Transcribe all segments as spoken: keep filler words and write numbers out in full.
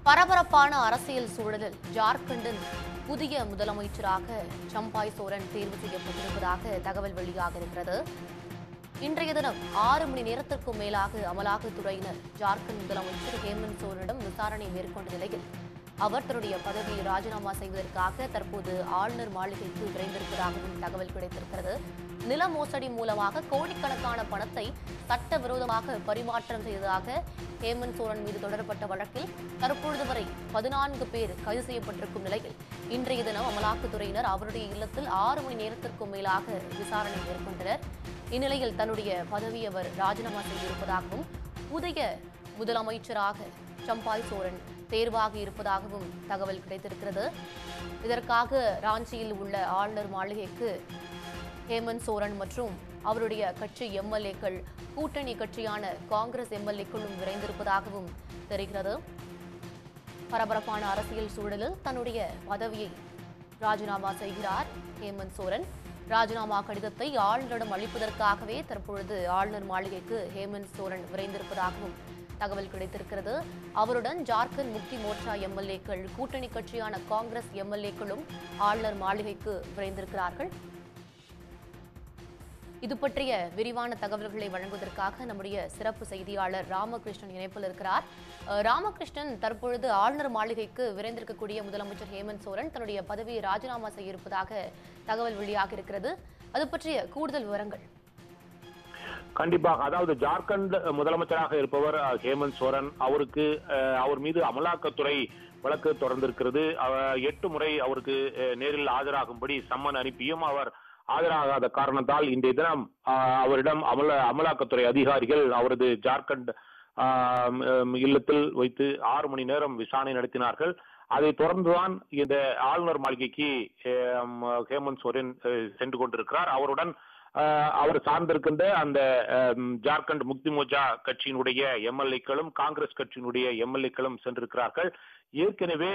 பரபரப்பான அரசியல் சூழலில் ஜார்க்கண்டின் புதிய முதலமைச்சராக சம்பாய் சோரன் தேர்வு செய்யப்பட்டிருப்பதாக தகவல் வெளியாக இருக்கிறது. இன்றைய தினம் ஆறு மணி நேரத்திற்கும் மேலாக அமலாக்கத்துறையினர் ஜார்க்கண்ட் முதலமைச்சர் ஹேமந்த் சோரனிடம் விசாரணை மேற்கொண்ட நிலையில் அவர் தன்னுடைய பதவியை ராஜினாமா செய்வதற்காக தற்போது ஆளுநர் மாளிகைக்கு விரைந்திருப்பதாகவும் தகவல் கிடைத்திருக்கிறது. நில மோசடி மூலமாக கோடிக்கணக்கான பணத்தை சட்டவிரோதமாக பரிமாற்றம் செய்ததாக ஹேமந்த் சோரன் மீது தொடரப்பட்ட வழக்கில் தற்பொழுது வரை பதினான்கு பேர் கைது செய்யப்பட்டிருக்கும் நிலையில் இன்றைய தினம் அமலாக்கத்துறையினர் அவருடைய இல்லத்தில் ஆறு மணி நேரத்திற்கும் மேலாக விசாரணை மேற்கொண்டனர். இந்நிலையில் தன்னுடைய பதவியை அவர் ராஜினாமா செய்திருப்பதாகவும் புதிய முதலமைச்சராக சம்பாய் சோரன் தேர்வாகி இருப்பதாகவும் தகவல் கிடைத்திருக்கிறது. இதற்காக ராஞ்சியில் உள்ள ஆளுநர் மாளிகைக்கு ஹேமந்த் சோரன் மற்றும் அவருடைய கட்சி எம்எல்ஏக்கள் கூட்டணி கட்சியான காங்கிரஸ் எம்எல்ஏக்களும் விரைந்திருப்பதாகவும் தெரிகிறது. பரபரப்பான அரசியல் சூழலில் தன்னுடைய பதவியை ராஜினாமா செய்கிறார் ஹேமந்த் சோரன். ராஜினாமா கடிதத்தை ஆளுநரிடம் அளிப்பதற்காகவே தற்பொழுது ஆளுநர் மாளிகைக்கு ஹேமந்த் சோரன் விரைந்திருப்பதாகவும் தகவல் கிடைத்திருக்கிறது. அவருடன் ஜார்க்கண்ட் முக்தி மோர்ச்சா எம்எல்ஏக்கள் கூட்டணி கட்சியான காங்கிரஸ் எம்எல்ஏக்களும் ஆளுநர் மாளிகைக்கு விரைந்திருக்கிறார்கள். இது பற்றிய விரிவான தகவல்களை வழங்குவதற்காக நம்முடைய சிறப்பு செய்தியாளர் ராமகிருஷ்ணன் இணைப்பில் இருக்கிறார். ராமகிருஷ்ணன், தற்பொழுது ஆளுநர் மாளிகைக்கு விரைந்திருக்கக்கூடிய முதலமைச்சர் ஹேமந்த் சோரன் தன்னுடைய பதவியை ராஜினாமா செய்ய இருப்பதாக தகவல் வெளியாக இருக்கிறது. அது பற்றிய கூடுதல் விவரங்கள். கண்டிப்பாக, அதாவது ஜார்க்கண்ட் முதலமைச்சராக இருப்பவர் ஹேமந்த் சோரன். அவருக்கு அவர் மீது அமலாக்கத்துறை வழக்கு தொடர்ந்திருக்கிறது. எட்டு முறை அவருக்கு நேரில் ஆஜராகும்படி சம்மன் அனுப்பியும் அவர் ஆஜராகாத காரணத்தால் இன்றைய தினம் அவரிடம் அமல அமலாக்கத்துறை அதிகாரிகள் அவரது ஜார்க்கண்ட் இல்லத்தில் வைத்து ஆறு மணி நேரம் விசாரணை நடத்தினார்கள். அதை தொடர்ந்துதான் இந்த ஆளுநர் மாளிகைக்கு ஹேமந்த் சோரன் சென்று கொண்டிருக்கிறார். அவருடன் அவர் சார்ந்திருக்கின்ற அந்த ஜார்க்கண்ட் முக்தி மோர்ச்சா கட்சியினுடைய எம்எல்ஏக்களும் காங்கிரஸ் கட்சியினுடைய எம்எல்ஏக்களும் சென்றிருக்கிறார்கள். ஏற்கனவே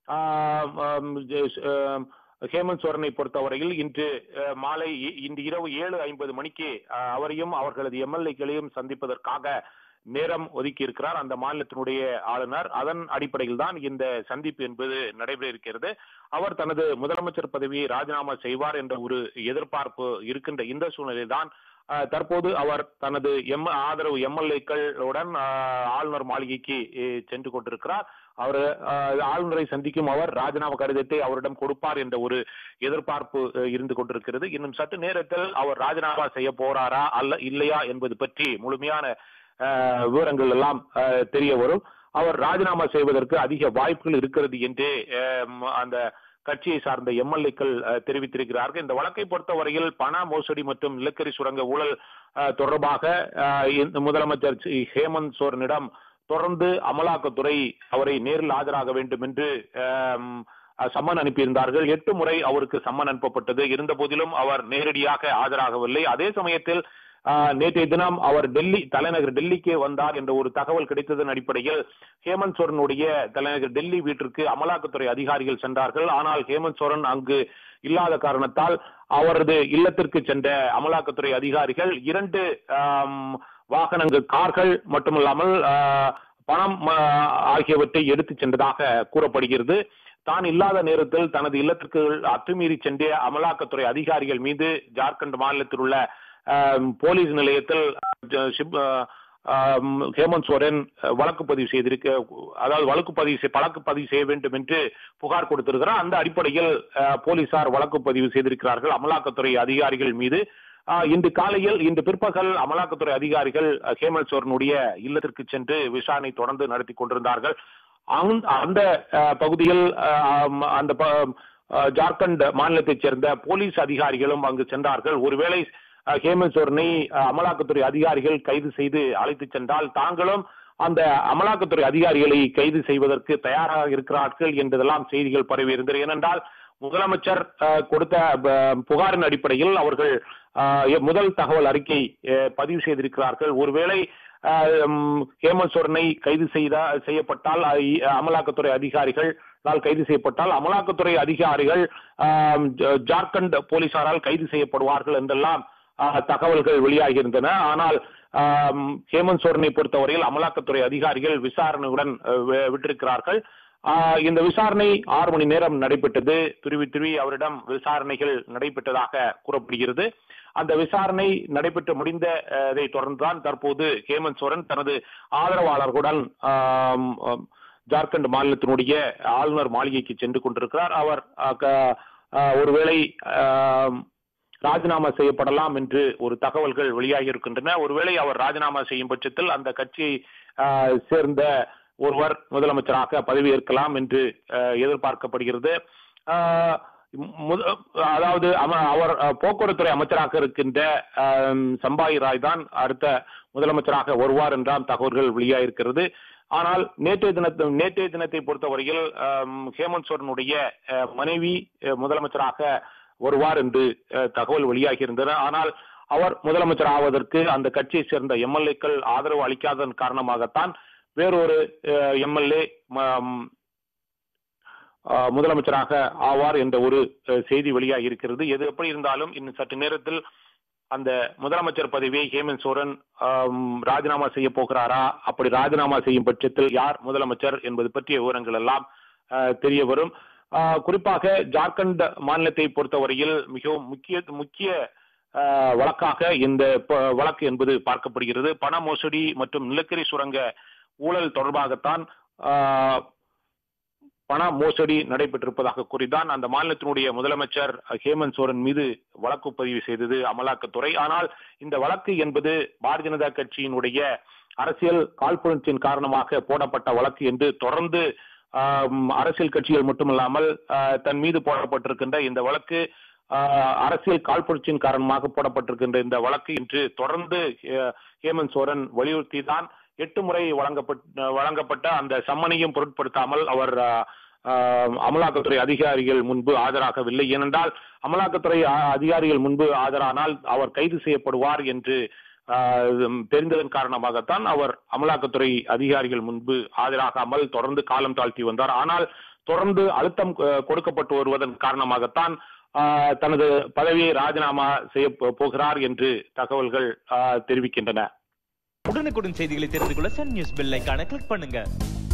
ஹேமந்த் சோரனை பொறுத்தவரையில் இன்று மாலை இன்று இரவு ஏழு ஐம்பது மணிக்கு அவரையும் அவர்களது எம்எல்ஏக்களையும் சந்திப்பதற்காக நேரம் ஒதுக்கி இருக்கிறார் அந்த மாநிலத்தினுடைய ஆளுநர். அதன் அடிப்படையில் தான் இந்த சந்திப்பு என்பது நடைபெற இருக்கிறது. அவர் தனது முதலமைச்சர் பதவியை ராஜினாமா செய்வார் என்ற ஒரு எதிர்பார்ப்பு இருக்கின்ற இந்த சூழ்நிலையில் தான் தற்போது அவர் தனது எம் ஆதரவு எம்எல்ஏக்களுடன் ஆளுநர் மாளிகைக்கு சென்று கொண்டிருக்கிறார். அவர் ஆளுநரை சந்திக்கும் அவர் ராஜினாமா கடிதத்தை அவரிடம் கொடுப்பார் என்ற ஒரு எதிர்பார்ப்பு இருந்து கொண்டிருக்கிறது. இன்னும் சற்று நேரத்தில் அவர் ராஜினாமா செய்ய போறாரா அல்ல இல்லையா என்பது பற்றி முழுமையான விவரங்கள் எல்லாம் தெரிய வரும். அவர் ராஜினாமா செய்வதற்கு அதிக வாய்ப்புகள் இருக்கிறது என்று அந்த கட்சியை சார்ந்த எம்எல்ஏக்கள் தெரிவித்திருக்கிறார்கள். இந்த வழக்கை பொறுத்தவரையில் பண மோசடி மற்றும் நிலக்கரி சுரங்க ஊழல் தொடர்பாக முதலமைச்சர் ஹேமந்த் சோரனிடம் தொடர்ந்து அமலாக்கத்துறை அவரை நேரில் ஆஜராக வேண்டும் என்று சம்மன் அனுப்பியிருந்தார்கள். எட்டு முறை அவருக்கு சம்மன் அனுப்பப்பட்டது. இருந்த போதிலும் அவர் நேரடியாக ஆஜராகவில்லை. அதே சமயத்தில் நேற்றைய தினம் அவர் டெல்லி தலைநகர் டெல்லிக்கு வந்தார் என்ற ஒரு தகவல் கிடைத்ததன் அடிப்படையில் ஹேமந்த் சோரனுடைய தலைநகர் டெல்லி வீட்டிற்கு அமலாக்கத்துறை அதிகாரிகள் சென்றார்கள். ஆனால் ஹேமந்த் சோரன் அங்கு இல்லாத காரணத்தால் அவரது இல்லத்திற்கு சென்ற அமலாக்கத்துறை அதிகாரிகள் இரண்டு வாகனங்கள், கார்கள் மட்டுமல்லாமல் பணம் ஆகியவற்றை எடுத்து சென்றதாக கூறப்படுகிறது. தான் இல்லாத நேரத்தில் தனது இல்லத்திற்கு அத்துமீறி சென்ற அமலாக்கத்துறை அதிகாரிகள் மீது ஜார்க்கண்ட் மாநிலத்தில் உள்ள போலீஸ் நிலையத்தில் ஹேமந்த் சோரன் வழக்கு பதிவு செய்திருக்க அதாவது வழக்கு பதிவு வழக்கு பதிவு செய்ய வேண்டும் என்று புகார் கொடுத்திருக்கிறார். அந்த அடிப்படையில் போலீசார் வழக்கு பதிவு செய்திருக்கிறார்கள் அமலாக்கத்துறை அதிகாரிகள் மீது. இன்று காலையில் இன்று பிற்பகல் அமலாக்கத்துறை அதிகாரிகள் ஹேமந்த் சோரனுடைய இல்லத்திற்கு சென்று விசாரணை தொடர்ந்து நடத்தி கொண்டிருந்தார்கள். அந்த பகுதியில் அந்த ஜார்க்கண்ட் மாநிலத்தைச் சேர்ந்த போலீஸ் அதிகாரிகளும் அங்கு சென்றார்கள். ஒருவேளை ஹேமந்த் சோரனை அமலாக்கத்துறை அதிகாரிகள் கைது செய்து அழைத்து சென்றால் தாங்களும் அந்த அமலாக்கத்துறை அதிகாரிகளை கைது செய்வதற்கு தயாராக இருக்கிறார்கள் என்றதெல்லாம் செய்திகள் பரவி இருந்தது. ஏனென்றால் முதலமைச்சர் கொடுத்த புகாரின் அடிப்படையில் அவர்கள் முதல் தகவல் அறிக்கை பதிவு செய்திருக்கிறார்கள். ஒருவேளை ஹேமந்த் சோரனை கைது செய்த செய்யப்பட்டால் அமலாக்கத்துறை அதிகாரிகள் கைது செய்யப்பட்டால் அமலாக்கத்துறை அதிகாரிகள் ஜார்க்கண்ட் போலீசாரால் கைது செய்யப்படுவார்கள் என்றெல்லாம் தகவல்கள் வெளியாகியிருந்தன. ஆனால் ஹேமந்த் சோரனை பொறுத்தவரையில் அமலாக்கத்துறை அதிகாரிகள் விசாரணையுடன் விட்டிருக்கிறார்கள். இந்த விசாரணை ஆறு மணி நேரம் நடைபெற்றது. துருவி துருவி அவரிடம் விசாரணைகள் நடைபெற்றதாக கூறப்படுகிறது. அந்த விசாரணை நடைபெற்று முடிந்ததை தொடர்ந்துதான் தற்போது ஹேமந்த் சோரன் தனது ஆதரவாளர்களுடன் ஜார்க்கண்ட் மாநிலத்தினுடைய ஆளுநர் மாளிகைக்கு சென்று கொண்டிருக்கிறார். அவர் ஒருவேளை ராஜினாமா செய்யப்படலாம் என்று ஒரு தகவல்கள் வெளியாகி இருக்கின்றன. ஒருவேளை அவர் ராஜினாமா செய்யும் பட்சத்தில் அந்த கட்சியை சேர்ந்த ஒருவர் முதலமைச்சராக பதவியேற்கலாம் என்று எதிர்பார்க்கப்படுகிறது. அதாவது அவர் போக்குவரத்துறை அமைச்சராக இருக்கின்ற சம்பாய் ராய் தான் அடுத்த முதலமைச்சராக வருவார் என்றாம் தகவல்கள் வெளியாகிருக்கிறது. ஆனால் நேற்றைய தினத்தை நேற்றைய தினத்தை பொறுத்தவரையில் ஹேமந்த் சோரனுடைய மனைவி முதலமைச்சராக வருவார் என்று தகவல் வெளியாகி இருந்தது. ஆனால் அவர் முதலமைச்சர் ஆவதற்கு அந்த கட்சியை சேர்ந்த எம்எல்ஏக்கள் ஆதரவு அளிக்காததன் காரணமாகத்தான் வேறொரு எம்எல்ஏ முதலமைச்சராக ஆவார் என்ற ஒரு செய்தி வெளியாகி இருக்கிறது. எது எப்படி இருந்தாலும் இன்னும் சற்று நேரத்தில் அந்த முதலமைச்சர் பதவியை ஹேமந்த் சோரன் ராஜினாமா செய்ய போகிறாரா, அப்படி ராஜினாமா செய்யும் பட்சத்தில் யார் முதலமைச்சர் என்பது பற்றிய விவரங்கள் எல்லாம் தெரிய வரும். குறிப்பாக ஜார்க்கண்ட் மாநிலத்தை பொறுத்தவரையில் மிகவும் முக்கிய முக்கிய வழக்காக இந்த வழக்கு என்பது பார்க்கப்படுகிறது. பண மோசடி மற்றும் நிலக்கரி சுரங்க ஊழல் தொடர்பாகத்தான் பண மோசடி நடைபெற்றிருப்பதாக கூறிதான் அந்த மாநிலத்தினுடைய முதலமைச்சர் ஹேமந்த் சோரன் மீது வழக்கு பதிவு செய்தது அமலாக்கத்துறை. ஆனால் இந்த வழக்கு என்பது பாரதிய ஜனதா கட்சியினுடைய அரசியல் காழ்ப்புணர்ச்சியின் காரணமாக போடப்பட்ட வழக்கு என்று தொடர்ந்து அரசியல் கட்சிகள் மட்டுமல்லாமல் தன் மீது போடப்பட்டிருக்கின்ற இந்த வழக்கு அரசியல் காழ்ப்புணர்ச்சியின் காரணமாக போடப்பட்டிருக்கின்ற இந்த வழக்கு இன்று தொடர்ந்து ஹேமந்த் சோரன் வலியுறுத்தி தான் எட்டு முறை வழங்கப்பட்ட வழங்கப்பட்ட அந்த சம்மனையும் பொருட்படுத்தாமல் அவர் அமலாக்கத்துறை அதிகாரிகள் முன்பு ஆஜராகவில்லை. ஏனென்றால் அமலாக்கத்துறை அதிகாரிகள் முன்பு ஆஜரானால் அவர் கைது செய்யப்படுவார் என்று தெரிந்ததன் காரணமாகத்தான் அவர் அமலாக்கத்துறை அதிகாரிகள் முன்பு ஆஜராகாமல் தொடர்ந்து காலம் தாழ்த்தி வந்தார். ஆனால் தொடர்ந்து அழுத்தம் கொடுக்கப்பட்டு வருவதன் காரணமாகத்தான் தனது பதவியை ராஜினாமா செய்ய போகிறார் என்று தகவல்கள் தெரிவிக்கின்றன. உடனுக்குடன் செய்திகளை தெரிந்து கொள்ள சன் நியூஸ் பெல் ஐகானை கிளிக் பண்ணுங்க.